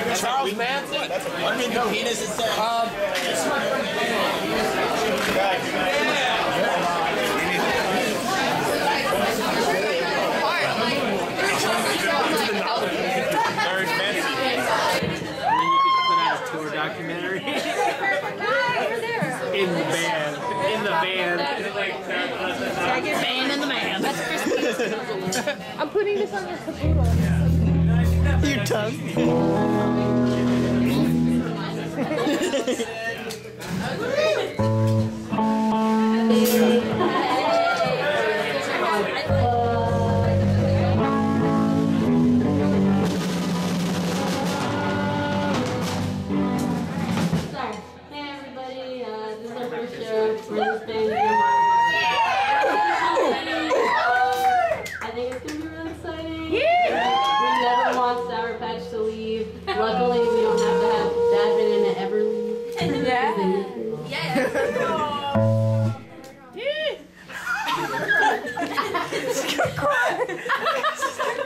Charles Manson? Underneath the penis it says. Very fancy. And then you could put out a tour documentary. In the band. In the band. Man in the man. That's Christmas. I'm putting this on your caboodle. Your tongue. Luckily, we don't have to have Dad been in it ever leave. Yeah. She's gonna cry. She's gonna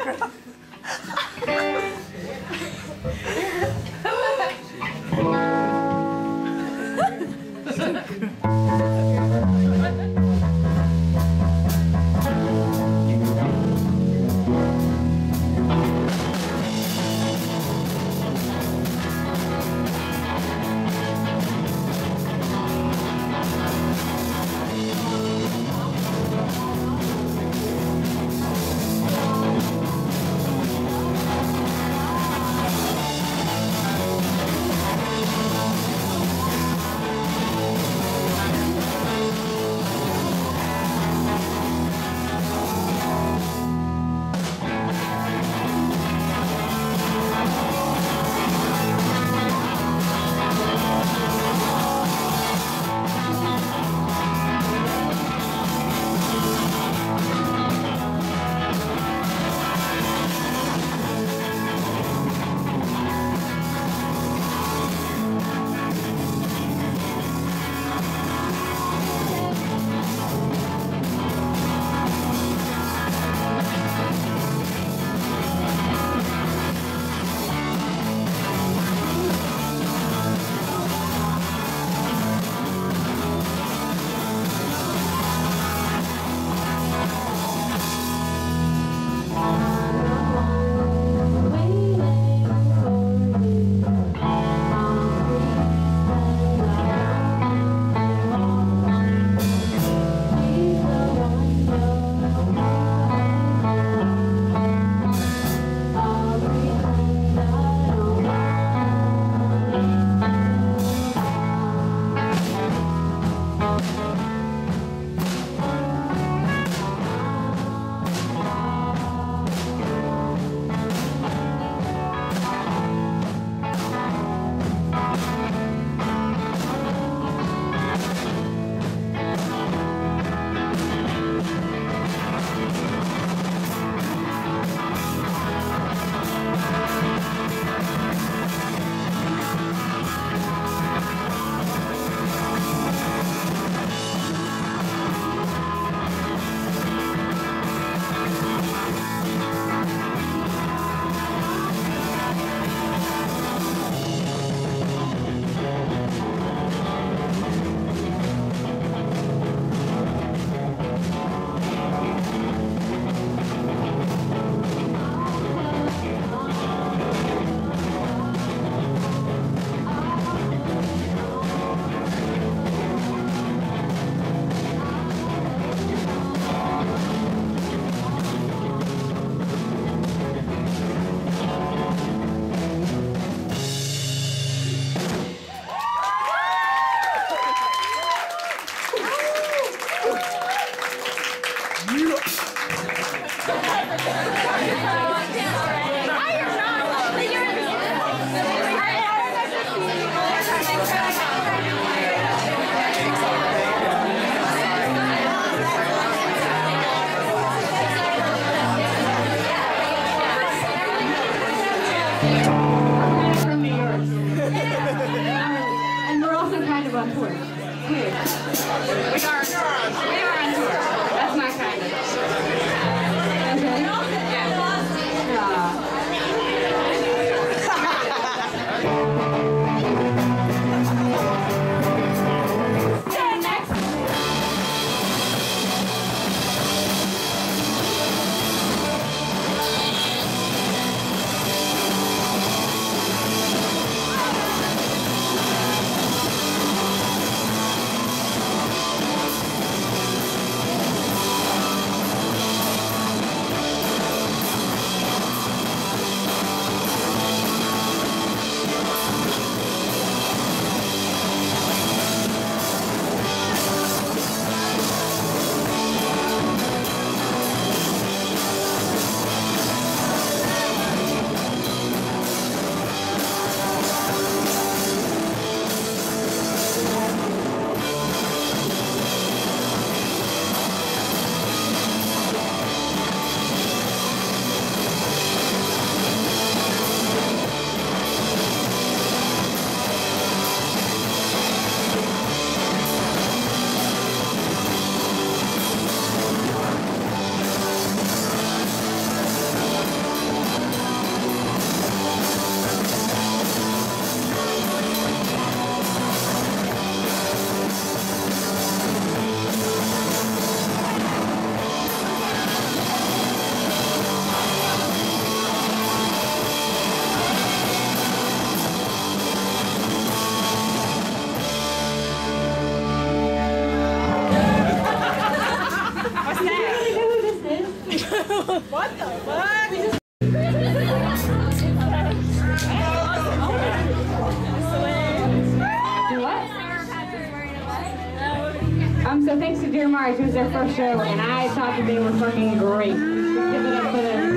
Dear Mars. It was their first show, and I thought that they were fucking great. Give it up for them.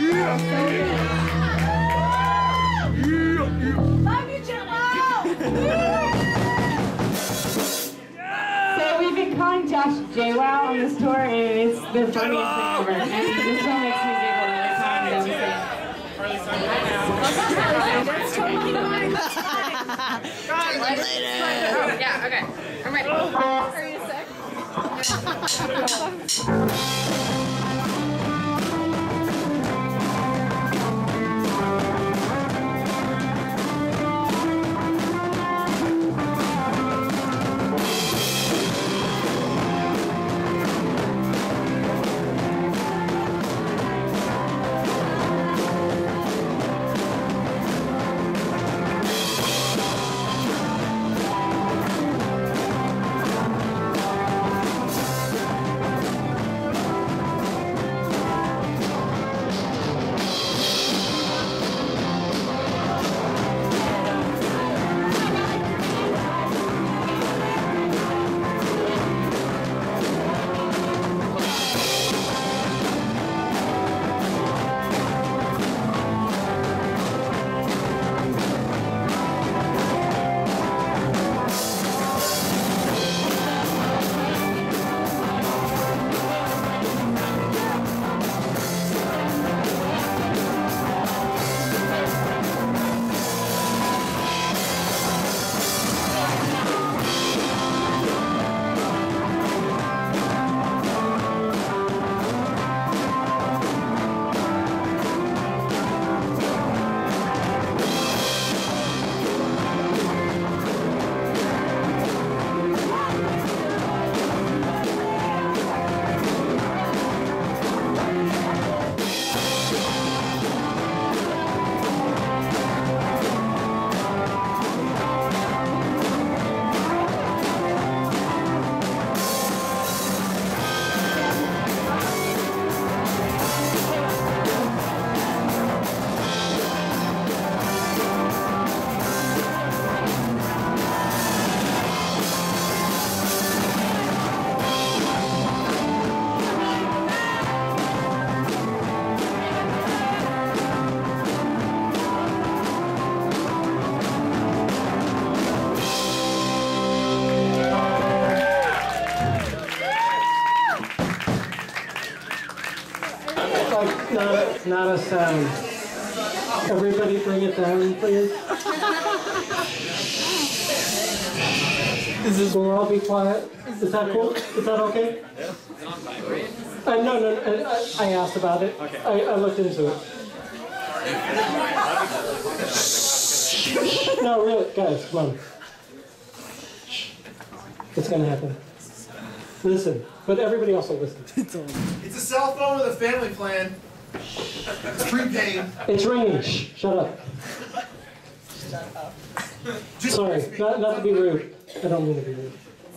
Love you, Jamal! So we've been calling Josh JWoww on this tour, and it's the funniest thing ever. And this still makes me giggle every time that we say it. Yeah, okay. I'm ready. Are you sick? Not a sound. Everybody bring it down, please. We'll all be quiet. Is that cool? Is that okay? No, I asked about it. Okay. I looked into it. No, really, guys, come on. It's gonna happen. Listen, but everybody also listen. It's a cell phone with a family plan. It's prepaid. It's ringing. Shh, shut up. Sorry, not to be rude. I don't mean to be rude.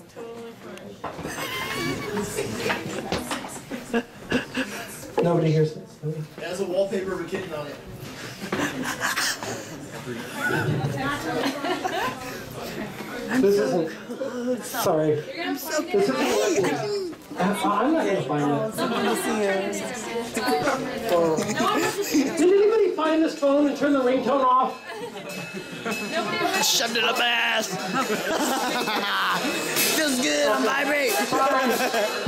Nobody hears this. It has a wallpaper of a kitten on it. This isn't. Sorry. This isn't working. I'm not gonna find it. Did anybody find this phone and turn the ringtone off? I shoved it up my ass. Feels good on vibrate.